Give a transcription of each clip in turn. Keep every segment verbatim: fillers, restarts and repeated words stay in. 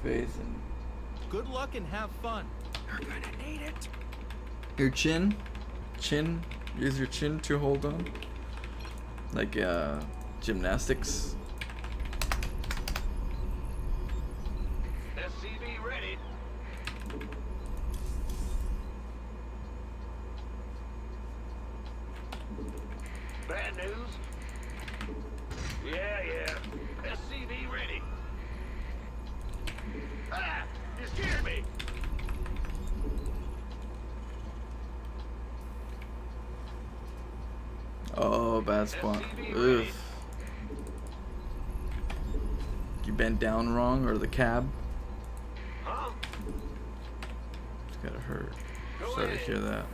face and. Good luck and have fun. You're gonna need it. Your chin, chin. Use your chin to hold on. Like uh, gymnastics. S C V ready. Bad news? Yeah, yeah. S C V ready. Ah! You scared me! Oh, bad spot. Ugh. You bent down wrong, or the cab? Huh? It's gotta hurt. Go Sorry to ahead. hear that.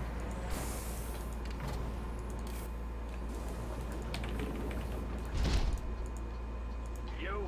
Yo.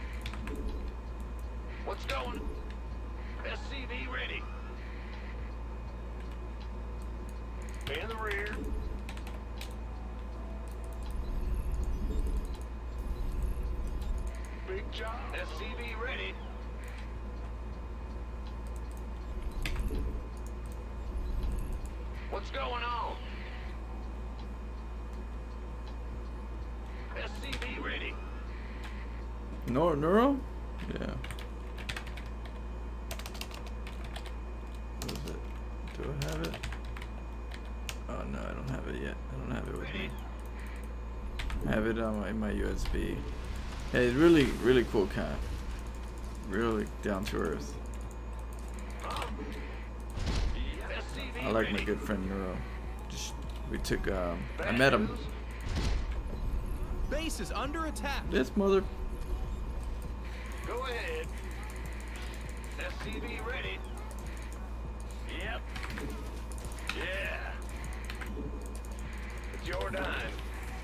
What's going? S C V ready. In the rear. Big job. S C V ready. What's going on? S C V ready. No, neuro? Yeah. What is it? Do I have it? Oh no, I don't have it yet. I don't have it with me. I have it on my, in my U S B. Hey, it's really, really cool cat. Really down to earth. I like my good friend Neuro. Just, we took, um, I met him. Base is under attack. This mother. Go ahead. S C V ready. Yep. Yeah. It's your dime.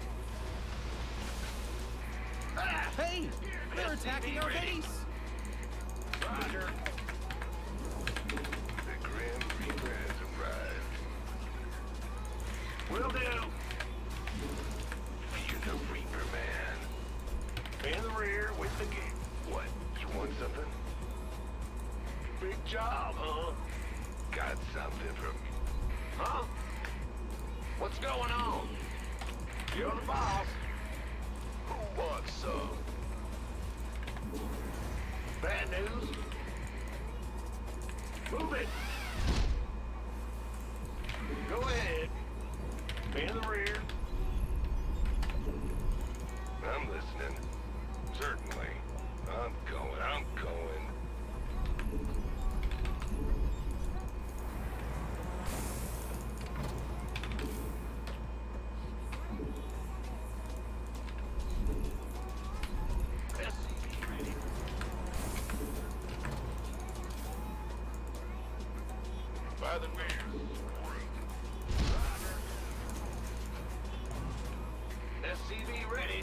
Ah! Hey, they're attacking our ready. base. Roger. The Grim Reaper has arrived. Will do. You're the Reaper man. In the rear with the gate. What? You want something? Big job, huh? Got something from me. Huh? What's going on? You're the boss. Who wants some? Bad news? Move it. Go ahead. In the rear. I'm listening. Certainly. I'm going. I'm going. S C V ready. By the rear. S C V ready.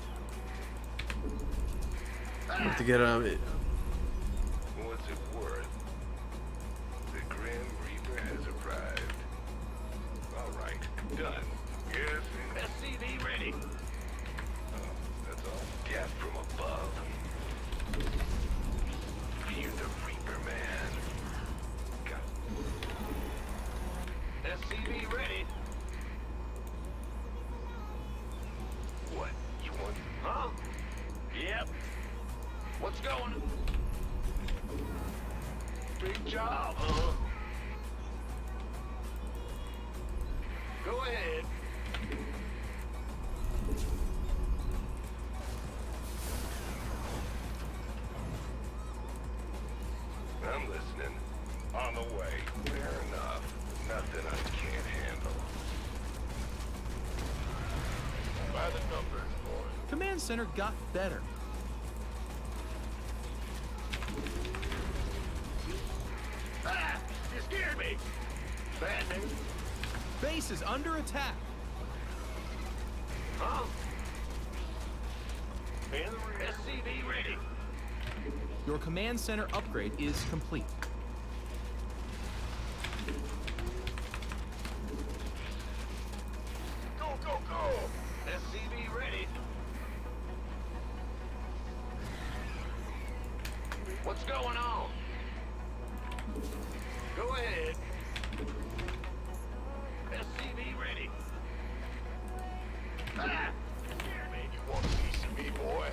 I have to get out of it. What's it worth? The Grim Reaper has arrived. All right, done. Yes, S C V ready. Oh, that's all. Gas from above. You're the Reaper man. Got S C V ready. What? You want? Huh? Yep. What's going? Big job, huh? Go ahead. I'm listening. On the way. Fair enough. Nothing I can't handle. By the numbers, boy. Command center got better. Ah! You scared me! Bad news. Base is under attack. Huh? In the rear. S C V ready. Your command center upgrade is complete. Go, go, go! S C V ready. Big What's going on? Go ahead. S C V ready. Ah! Man, you want a piece of me, boy?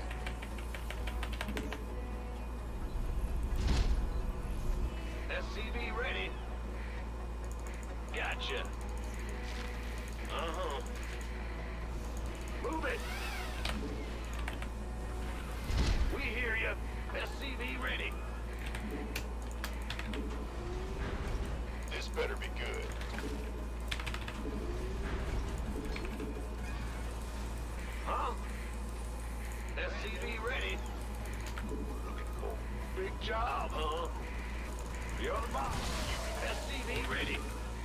S C V ready. Gotcha. Uh-huh. Move it. We hear you. S C V ready. This better be good. Huh? S C V ready. Looking for big job, huh? You're the boss. S C V ready.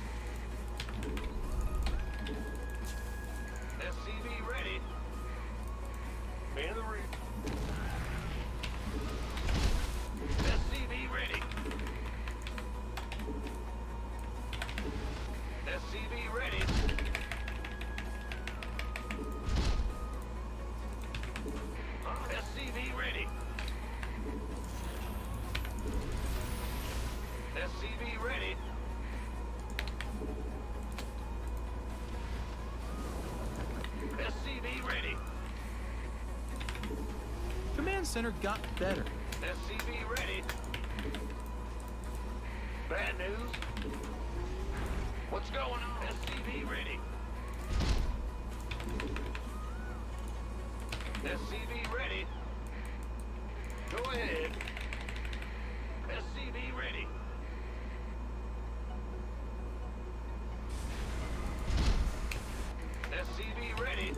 S C V ready. Man the rear. S C V ready. S C V ready. Huh? S C V ready. S C V ready. S C V ready. Command center got better. S C V ready. Bad news. What's going on? S C V ready. S C V ready. Go ahead. S C V ready. S C V ready.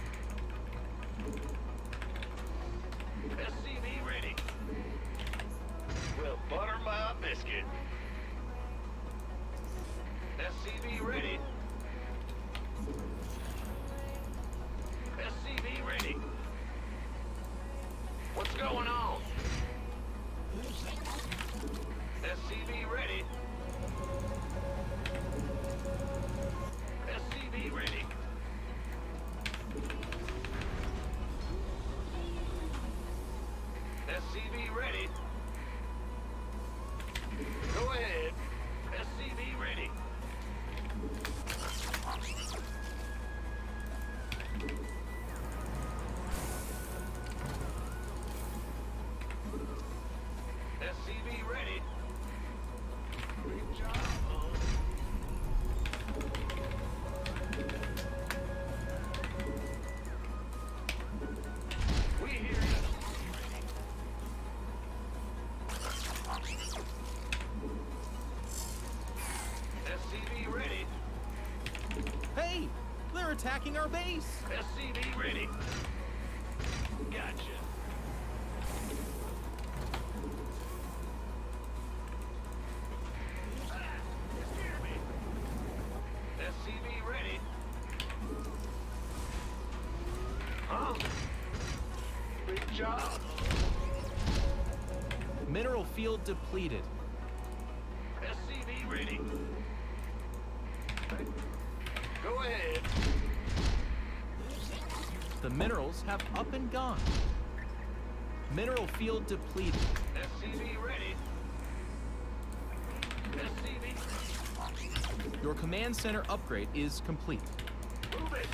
S C V ready. Well, butter my biscuit. S C V ready. S C V ready. What's going on? S C V ready. S C V ready. S C V ready. Go ahead. S C V ready. S C V ready. Great job. We hear you. S C V ready. Hey, they're attacking our base. S C V ready. Gotcha. Ah, you scared me. S C V ready. Huh? Big job. Mineral field depleted. S C V ready. Go ahead. The minerals have up and gone. Mineral field depleted. S C V ready. S C V. Your command center upgrade is complete. Move it.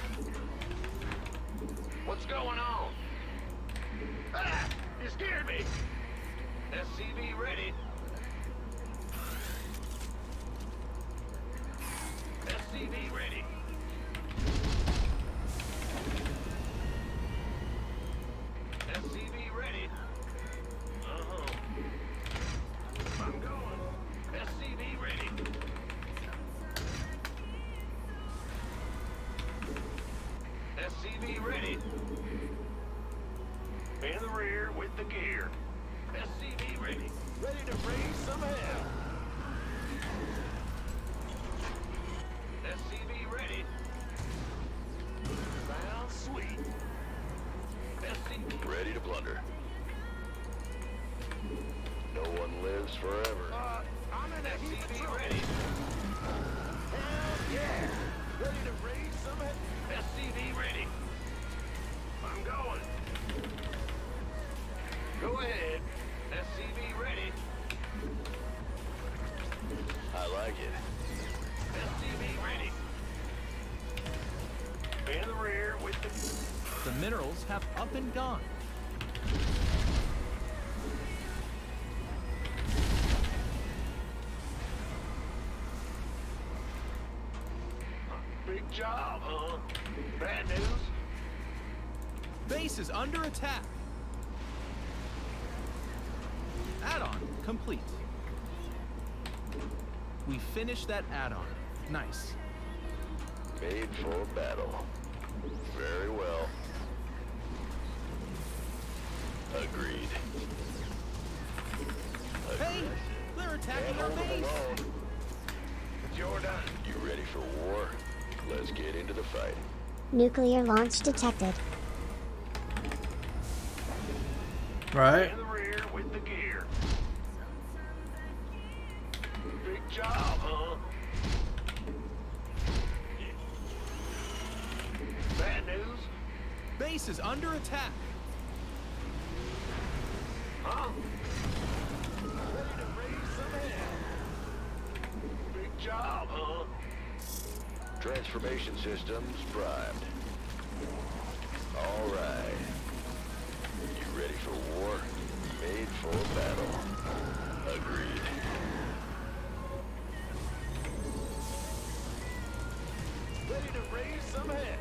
What's going on? Ah! You scared me. S C V ready. S C V ready. S C V ready. Uh-huh. I'm going. S C V ready. S C V ready. In the rear with the gear. S C V ready. Ready to raise some hell. S C V ready. Sounds sweet. S C V ready to plunder. No one lives forever. Uh, I'm in S C V ready. Hell yeah! Ready to raise some hell. S C V ready. I'm going. Go ahead. S C V ready. I like it. S C V ready. In the rear with the... The minerals have up and gone. Big job, huh? Bad news? Base is under attack. Add-on complete. We finished that add-on. Nice. Made for battle. Very well. Agreed. Hey, they're attacking our base. Jordan. You ready for war? Let's get into the fight. Nuclear launch detected. Right? In the rear with the gear. Big job, huh? Bad news? Base is under attack. Huh? Ready to raise some hell. Big job, huh? Transformation systems primed. All right. You ready for war? Made for battle. Agreed. Ready to raise some hell.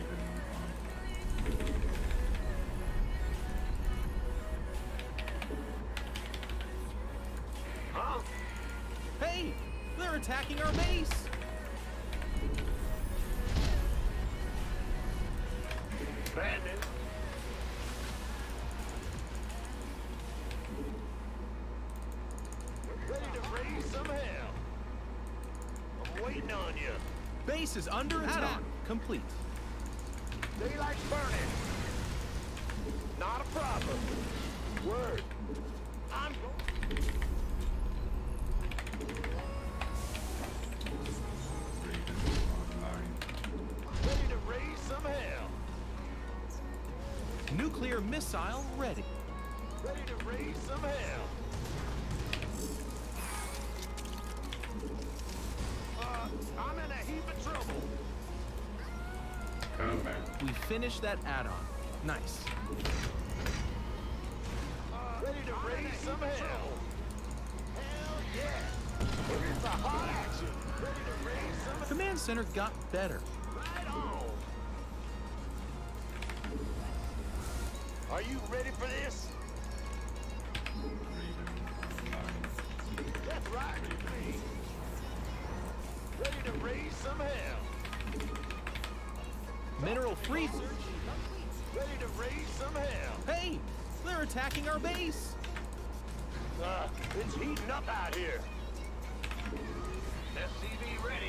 Huh? Hey, they're attacking our base. Bad news. Ready to raise some hell. I'm waiting on you. Base is under attack. Complete. Daylight's burning. Not a problem. Word. I'm ready to raise some hell. Nuclear missile ready. Ready to raise some hell. Uh, I'm in a heap of trouble. We finished that add-on. Nice. Uh, ready to raise some hell. Hell yeah. Here's the hot action. Ready to raise some Command center got better. right on. Are you ready for this? That's right with me. Ready to raise some hell. Mineral freeze. Ready to raise some hell. Hey, they're attacking our base. Uh, it's heating up out here. S C V ready.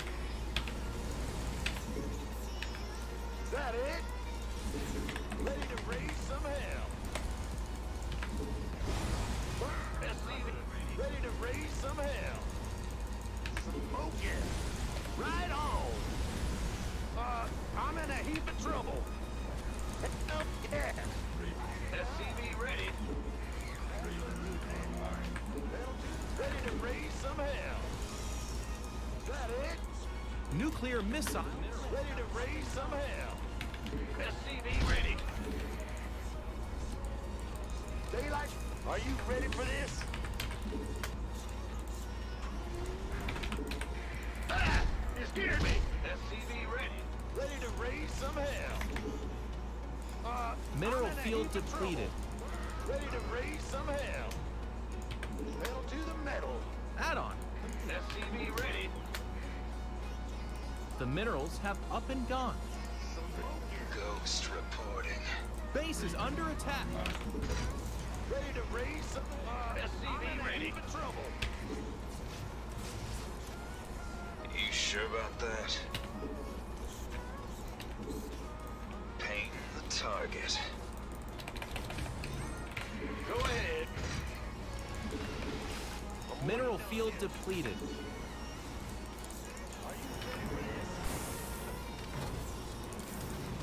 Is that it? Ready to raise some hell. S C V ready to raise some hell. Smoking. Right on. Uh, I'm in a heap of trouble. Hell yeah. S C V ready. Ready to raise some hell. Is that it? Nuclear missile. Ready to raise some hell. S C V ready. Daylight, are you ready for this? Ah! You scared me! S C V ready. Ready to raise some hell. Uh, Mineral I'm in a field heap of depleted. trouble. Ready to raise some hell. Metal to the metal. Add-on. S C V ready. The minerals have up and gone. Ghost reporting. Base is under attack. Ready to raise some. Uh, S C V ready. Heap of trouble. You sure about that? Paint the target. Go ahead. Mineral field depleted.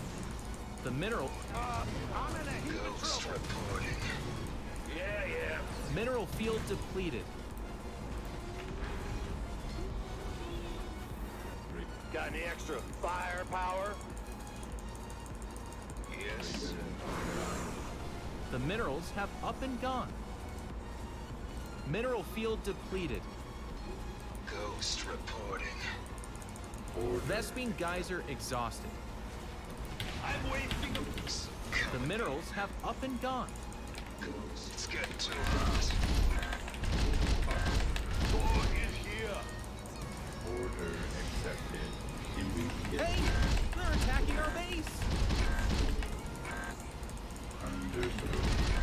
The mineral. Uh, I'm in a heap of Ghost trouble. reporting. Yeah, yeah. Mineral field depleted. Got any extra firepower? Yes. The minerals have up and gone. Mineral field depleted. Ghost reporting. Vespene geyser exhausted. I'm wasting a... The minerals have up and gone. It's getting too hot. War is here. Order accepted. Immediate. Hey! They're attacking our base! Understood.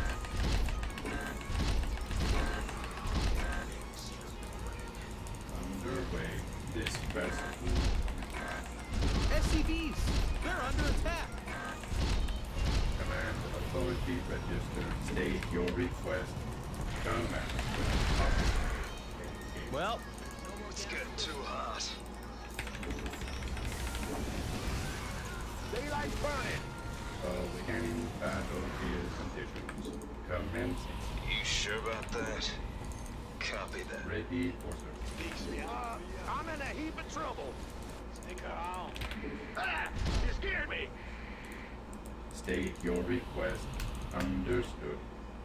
Underway. This vessel. S C Vs! They're under attack! Command authority registered. State your request. Command. Well, It's getting too hot. Daylight burning. Of scanning battlefield conditions. Commencing. You sure about that? Copy that. Ready for service. Beats me up. I'm in a heap of trouble. Stick around. Ah! You scared me. State your request. Understood.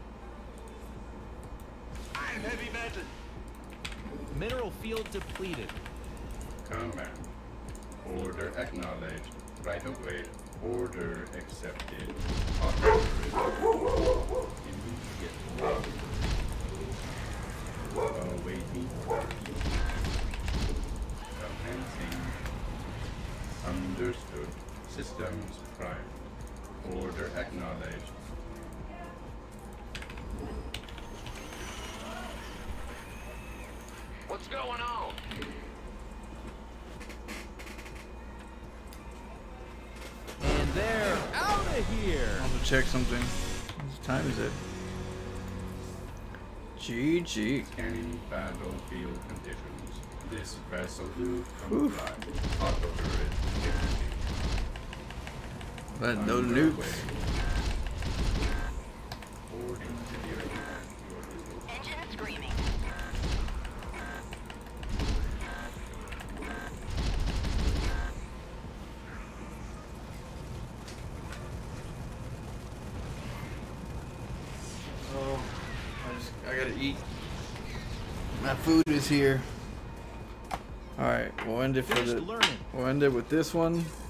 I'm heavy metal. mineral field depleted. Command. Order acknowledged. Right away. Order accepted. Authorized. Immediate. Awaiting. Commencing. Understood. Systems prime. Order acknowledged. What's going on? And they're out of here! I want to check something. What time is it? G G. Scanning battlefield conditions. This vessel will comply. Authorized. But no Underway. nukes. Boarding engineering at your disposal. Engine screaming. Oh, I just I gotta eat. My food is here. All right, we'll end it for Finished the. learning. We'll end it with this one.